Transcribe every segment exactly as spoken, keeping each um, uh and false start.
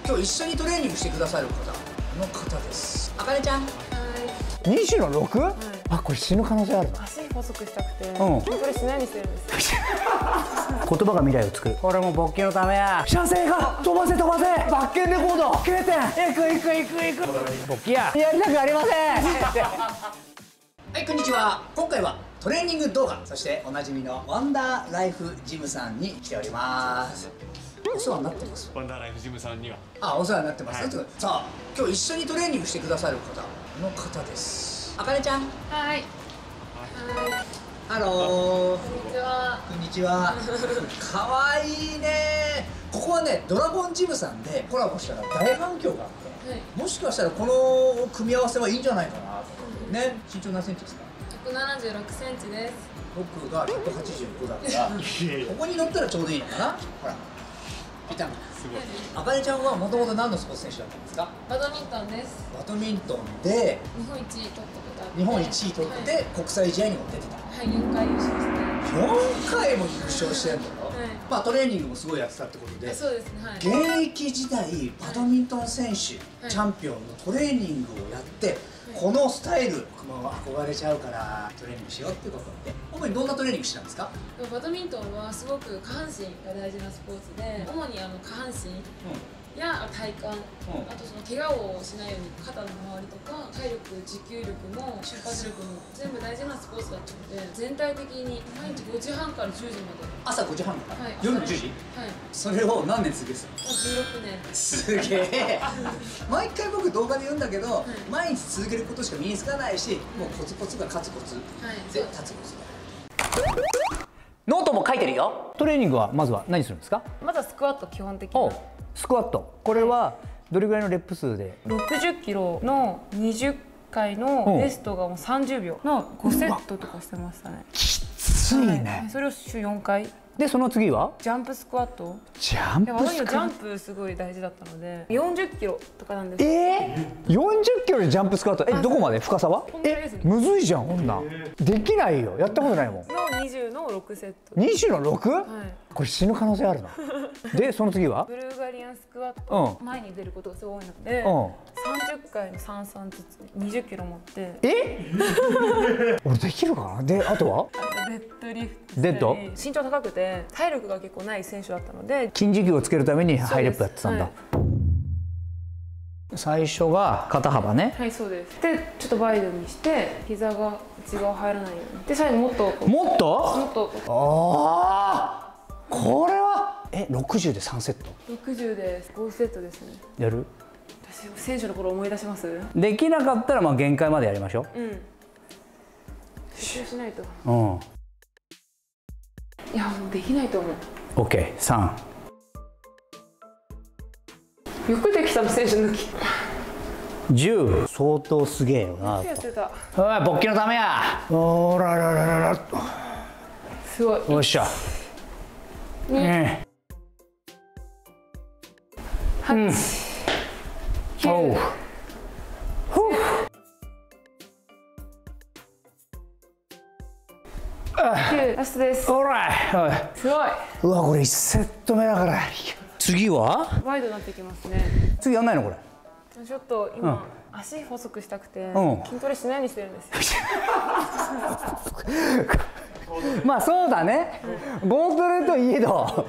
今日一緒にトレーニングしてくださる方、この方です。あかねちゃん。 にじゅうのろく？ はい、あ、これ死ぬ可能性あるな。 足細くしたくて、 うん、 これしないようにしてるんです。 言葉が未来を作る。これも勃起のためや。射精が飛ばせ飛ばせ。バッケンレコードきゅうてん。いくいくいくいく。勃起や。やりたくありません。 はい、こんにちは。今回はトレーニング動画、そしておなじみのワンダーライフジムさんに来ております。お世話になってます。 ワンダーライフジムさんには。 あ、お世話になってます。はい、さあ、今日一緒にトレーニングしてくださる方、この方です。あかねちゃん。 はい。 ハロー。 こんにちは。 こんにちは。可愛いね。ここはね、ドラゴンジムさんでコラボしたら大反響があって、はい、もしかしたらこの組み合わせはいいんじゃないかなと思ってね。身長何センチですか？ ひゃくななじゅうろくセンチです。 僕がひゃくはちじゅうごだからここに乗ったらちょうどいいのかな。ほら見た目すごい。あかねちゃんはもともと何のスポーツ選手だったんですか？ バドミントンです。 バドミントンで日本一位取ったことあって、 日本一位取って、はい、国際試合にも出てた。 はい、よんかい優勝して。 よんかいも優勝してるんだろ。はい、まあトレーニングもすごいやってたってことで。 そうですね。はい、 現役時代バドミントン選手、はい、チャンピオンのトレーニングをやって、はい、このスタイル僕も憧れちゃうからトレーニングしようっていうことで、主にどんなトレーニングしてたんですか？ バドミントンはすごく下半身が大事なスポーツで、主にあの下半身、うんや体幹、うん、あとその怪我をしないように肩の周りとか体力、持久力も瞬発力も全部大事なスポーツだったので、全体的に毎日ごじはんからじゅうじまで。朝ごじはんから、はい、夜のじゅうじ？はい。それを何年続けてたの？ じゅうろくねん。 すげえ。毎回僕動画で言うんだけど、はい、毎日続けることしか身につかないし、もうコツコツが勝つコツ、はい、で立つコツだ。ノートも書いてるよ。トレーニングはまずは何するんですか？ まずはスクワット、基本的に。 スクワット、これはどれぐらいのレップ数で？ ろくじゅっキロのにじゅっかいのベストがもうさんじゅうびょうのごセットとかしてましたね。 きついね、 はい、それを週よんかいで、その次はジャンプスクワット。 ジャンプスクワット、 ジャンプすごい大事だったのでよんじゅっキロとかなんです。 えー、よんじゅっキロでジャンプスクワット、え、どこまで？深さは？え、むずいじゃん、こんなできないよ、やったことないもん。 のにじゅうのろくセット。 にじゅうのろく？はい、これ死ぬ可能性あるな。で、その次はブルーガリアンスクワット、うん、前に出ることがすごい多いので、うん、さんじゅっかいのさんさんずつにじゅっキロ持って。 え俺できるかな。で、あとはデッドリフト。 デッド？ 身長高くて体力が結構ない選手だったので筋持久をつけるためにハイレップやってたんだ。はい、最初が肩幅ね。 はい、そうです。でちょっとワイドにして膝が内側入らないように。で最後もっともっともっとああ、これはえろくじゅうでさんセット？ ろくじゅうでごセットですね。 やる？ 私選手の頃思い出します？ できなかったらまあ限界までやりましょう。うん、 集中しないと。 うん、 いやもうできないと思う。 オッケー、さん。 よくできたの選手抜き。 じゅう、相当すげえよな。 やってた。 おい、勃起のためや。おららららら。 すごい。 よっしゃ。ね。 はち。きゅう。おう。ラストです。 オーライ。 すごい。 うわ、これいちセット目だから。次はワイドになってきますね。 次やんないのこれ？ ちょっと今、うん、足細くしたくて、うん、筋トレしないようにしてるんですよ。 まあそうだね。ゴートレといえど、はい、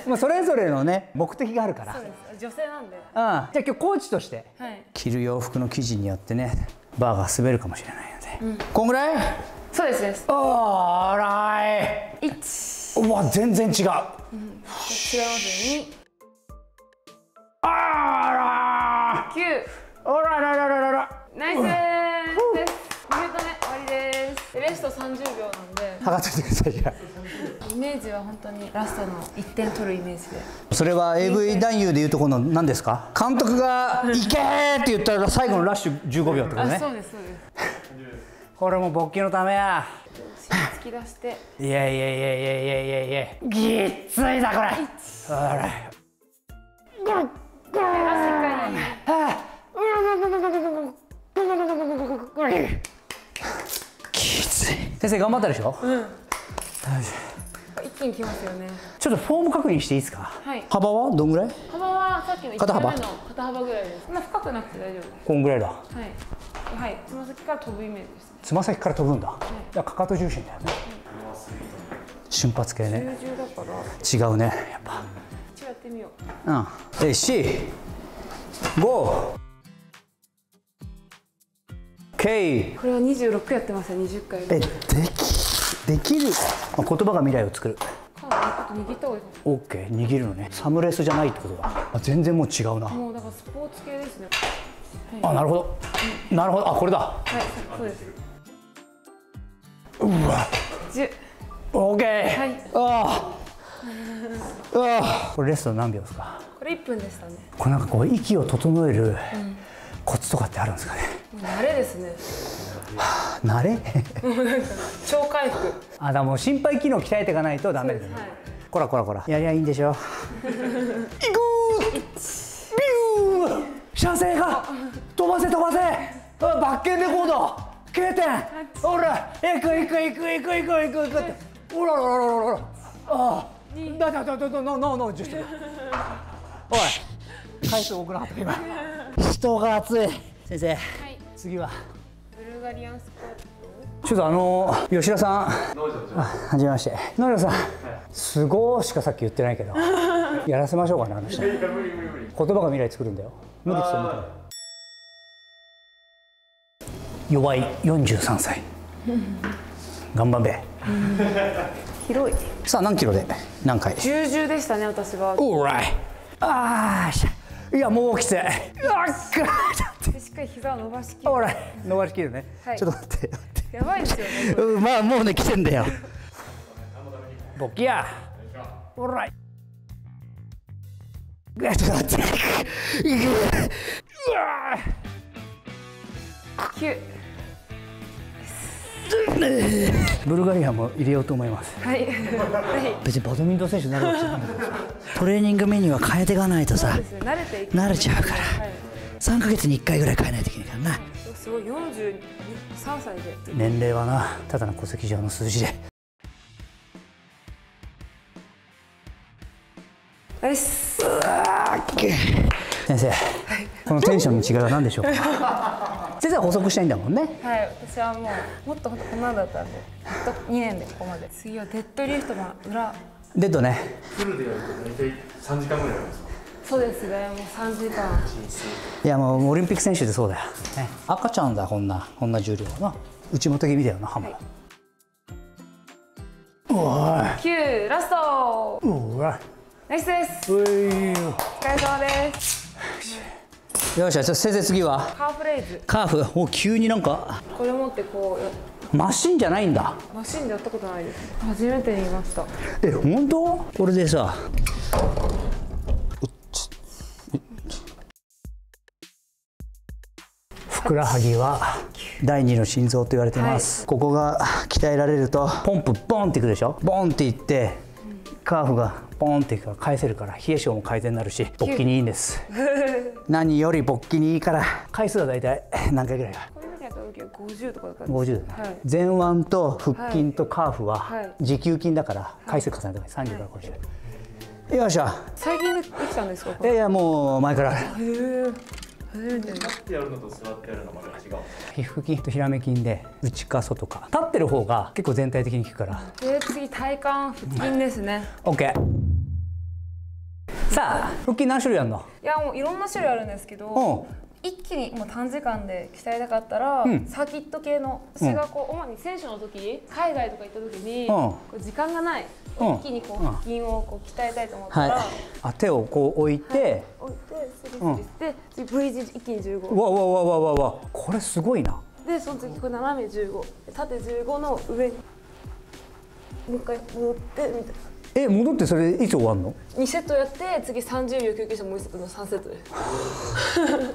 まあそれぞれのね目的があるから。 そうです。女性なんで。うん。じゃあ今日コーチとして、はい、着る洋服の生地によってねバーが滑るかもしれないので、うん、こんぐらい？ そうですです。 オーライ。いち。うわ全然違う。うん、違いますね。に。 あら。 きゅう。 おらららららら。 ナイスーです。ミュートね、終わりです。ベストさんじゅうびょうなんで。 測っててくださいじゃあ。イメージは本当にラストのいってん取るイメージで。 それは エーブイ 男優でいうとこの何ですか？監督が行けーって言ったら最後のラッシュじゅうごびょうってことね。 あ、そうですそうです。これも勃起のためや。 突き出して。 いやいやいやいやいやいやいや。ぎっついだこれ。ほら。きつい。先生頑張ったでしょ？うん。 一気にきますよね。 ちょっとフォーム確認していいですか？ はい。 幅はどんぐらい？ 幅はさっっきの肩幅いちかいめの肩幅ぐらいです。そんな深くなくて大丈夫です。 こんぐらいだ。 はいはい、つま先から飛ぶイメージです。 つま先から飛ぶんだ。だからかかと重心だよね。瞬発系ね。 重だから違うね、やっぱ。 一応やってみようん。え、四、五、K。 う。これはにじゅうろくやってますよ、にじゅっかい。 え、でき、できる。まあ、言葉が未来を作る。 あと握った方がいいかオッケー、握るのね。サムレスじゃないってことだ。あ、全然もう違うな。 も。もうだからスポーツ系ですね。 あ、なるほど。なるほど。あ、これだ。 はい、そうです。 うわ。 じゅう。 オッケー。 はい。 ああ。ああ。これレスト何秒ですか。 これいっぷんでしたね。 これなんかこう息を整えるコツとかってあるんですかね。 もう慣れですね。 慣れ？ もうなんか超回復。 あ、だからもう心肺機能鍛えていかないとダメですね。 はい。 こらこらこら。やりゃいいんでしょ。いくー。ビュー。射精が飛ばせ飛ばせ。バッケンレコード。K点。ほら、行く行く行く行く行く行く行くって。おらららららら。ああ。だだだだだ、ノーノーノージュスト。おい。回数多くなかった今。人が熱い。先生。はい。次は。 ブルガリアンスクワット。 ちょっとあの吉田さん。はじめまして。野良さん。すごいしかさっき言ってないけど。やらせましょうかね、あの人。言葉が未来作るんだよ。無理ですよ、無理。弱いよんじゅうさんさい。頑張れ。 広い。 さあ何キロで何回。 じゅうじゅうでしたね、私は。 オーライ。ああしゃ。いやもうきつい。あっでしっかり膝を伸ばしきる。 オーライ。伸ばしきるね。 はい、 ちょっと待って。 やばいですよね。 うん、まあもうね来てんだよ。ボッキや。オーライ。ちょっと待って。うわきゅう。 ブルガリアも入れようと思います。 はい。 別にバドミントン選手になるわけじゃないんだけど、トレーニングメニューは変えていかないとさ、 慣れていく。 慣れちゃうから、さんかげつにいっかいぐらい変えないといけないからな。 すごい、よんじゅうさんさいで。 年齢はな、ただの戸籍上の数字で。 よし。 先生、このテンションの違いは何でしょうか。先生は補足したいんだもんね。 はい、私はもうもっとこんなんだったんで、ずっとにねんでここまで。次はデッドリフトの裏。 デッドね。 フルでやると大体さんじかんぐらいありますか。 そうですね、もうさんじかん。 いやもうオリンピック選手でそうだよ。ね、赤ちゃんだこんなこんな重量はな。内元気味だよなハム。はい、おい。 きゅうラスト。 おい。 ナイスです。 おい。 お疲れ様です。 よっしゃ、じゃあ先生次はカーフレイズ。 カーフ。お、急になんかこれ持ってこうマシンじゃないんだ。 マシンでやったことないです。初めて見ました。 え、本当？これでさ、ふくらはぎは第二の心臓と言われてます、はい、ここが鍛えられるとポンプボンっていくでしょ。ボンっていってカーフがポンっていくから返せるから冷え性も改善になるし勃起にいいんです何より勃起にいいから回数は大体何回ぐらいか。 これだけやった時はごじゅうとかだったんです。 ごじゅうだね、はい、前腕と腹筋とカーフは持久筋だから回数重ねた方がいい。さんじゅうからごじゅう、よっしゃ。 最近できたんですか。 いやいやもう前から。 へえ。初めて。 立ってやるのと座ってやるのまた違う。 皮腹筋とひらめ筋で内か外か。立ってる方が結構全体的に効くから。 で次体幹腹筋ですね。 オッケー。さあ腹筋何種類あるの。 いやもういろんな種類あるんですけど、一気にもう短時間で鍛えたかったら、うん、サーキット系の。私がこう、うん、主に選手の時海外とか行った時に、うん、こう時間がない、うん、一気にこう腹筋をこう鍛えたいと思ったら、はい、 あ手をこう置いて、はい、 置いてスリスリして、うん、次 V 字一気にじゅうご。 わわわわわわ、これすごいな。 でその次これ斜めじゅうご、縦じゅうごの上にもう一回戻ってみたいな。 え、戻ってそれいつ終わるの？ にセットやって次さんじゅうびょう休憩してもういちセットのさんセットです。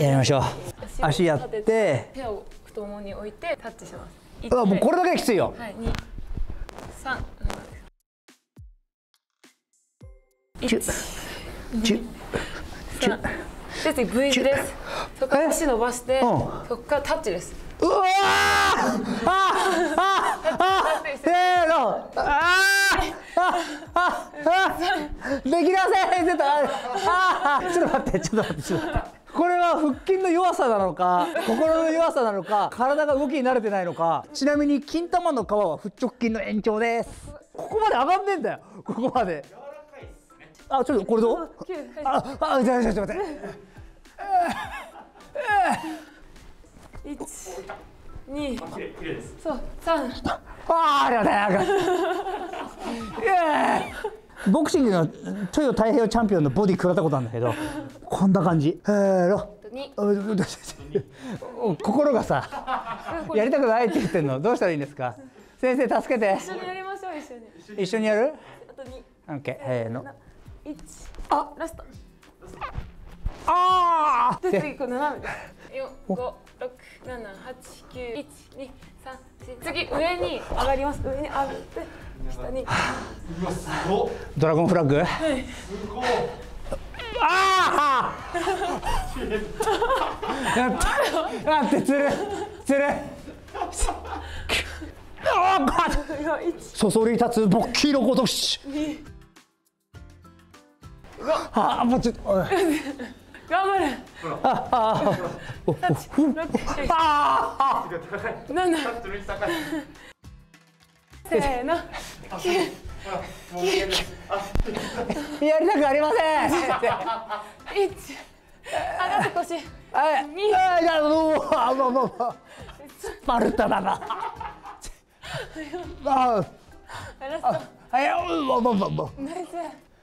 やりましょう。足やって手を太ももに置いてタッチします。 あ、もうこれだけきついよ。 はい、に、さん、いち、に、さん。で次 V 字です。そこから足伸ばして、そこからタッチです。 うわー！ああああせーの。ああああできませんちょっとああちょっと待ってちょっと待ってちょっと待って。これは腹筋の弱さなのか心の弱さなのか体が動きに慣れてないのか。ちなみに金玉の皮は腹直筋の延長です。ここまで上がんねえんだよここまで。あちょっとこれどう。ああじゃあちょっと待って。 いちにそうさん。 ああありがとうございます。ボクシングのトヨ太平洋チャンピオンのボディ食らったことあるんだけどこんな感じ。えーの心がさやりたくないって言ってんの。どうしたらいいんですか先生助けて。 一緒にやりましょう。一緒に一緒にやる。 あとに。 オッケーせーの。 いちあラスト。 ああで次こう斜めよんごろくななはちきゅういちにさんし次上に上がります。上に上がって下に。 うわすごっ。 ドラゴンフラッグ。 すごっ。 ああやって待ってつるつるああそそり立つ勃起のごとし。ああもうちょっと頑張れ。 あああななせーの。 やりたくありません。 いち上がって腰。 はいにあいやもうあもうもうスパルタだな。あラスト。 あいやもうもうもうもうナイス。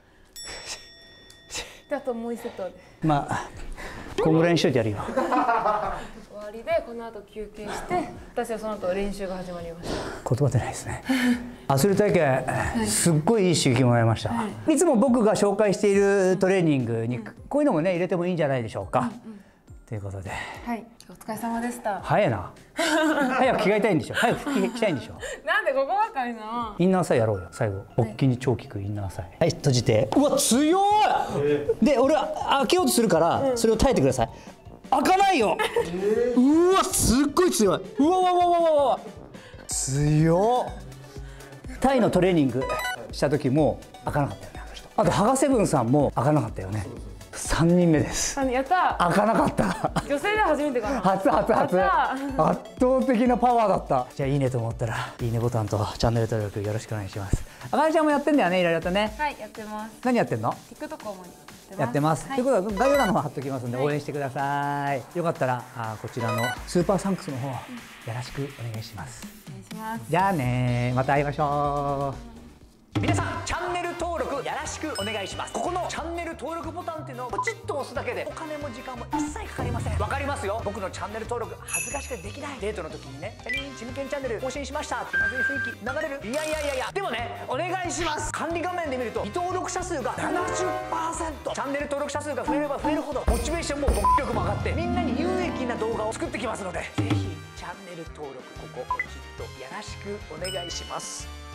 であともう一セットでまあこんぐらいにしといてやるよ。 終わりでこの後休憩して私はその後練習が始まりました。 言葉出ないですね。アスリート体験すっごいいい刺激もらいました、はい、いつも僕が紹介しているトレーニングにこういうのもね入れてもいいんじゃないでしょうか、うんうん、ということではいお疲れ様でした。 早いな早く着替えたいんでしょ早く服着たいんでしょなんでここばかりな。 インナーサイやろうよ最後勃起に超効くインナーサイ。はい閉じて。うわ強い、えー、で俺は開けようとするから、うん、それを耐えてください。開かないよ、えー、うわすっごい強い。うわわわわわわ強っ。タイのトレーニングした時も開かなかったよねあの人。あとハガセブンさんも開かなかったよね。さんにんめです。 やった。 開かなかった。 女性で初めてかな。 初初初。圧倒的なパワーだった。じゃあいいねと思ったらいいねボタンとチャンネル登録よろしくお願いします。あかねちゃんもやってんだよねいろいろとね。 はいやってます。 何やってんの？ TikTok を主にやってます。ということは概要欄の方貼っときますんで応援してください。よかったらあこちらのスーパーサンクスの方よろしくお願いします。 お願いします。 じゃあねまた会いましょう。皆さんチャンネル登録よろしくお願いします。ここのチャンネル登録ボタンっていうのをポチッと押すだけでお金も時間も一切かかりません。わかりますよ。僕のチャンネル登録恥ずかしくてできない。デートの時にねチャリンチムケンチャンネル更新しました気まずい雰囲気流れる。いやいやいやいやでもねお願いします。管理画面で見ると未登録者数が ななじゅっパーセント。 チャンネル登録者数が増えれば増えるほどモチベーションも勃起力も上がってみんなに有益な動画を作ってきますのでぜひチャンネル登録ここポチッとよろしくお願いします。